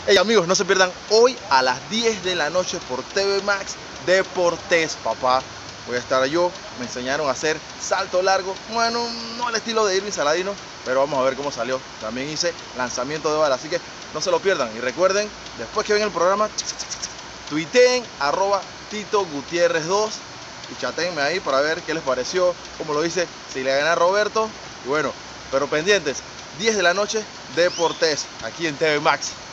Hey amigos, no se pierdan hoy a las 10 de la noche por TV Max Deportes, papá. Voy a estar yo, me enseñaron a hacer salto largo. Bueno, no al estilo de Irving Saladino, pero vamos a ver cómo salió. También hice lanzamiento de bala, así que no se lo pierdan. Y recuerden, después que ven el programa, tuiteen @TitoGutierrez2 y chatenme ahí para ver qué les pareció, cómo lo hice, si le gané a Roberto. Y bueno, pero pendientes, 10 de la noche, Deportes, aquí en TV Max.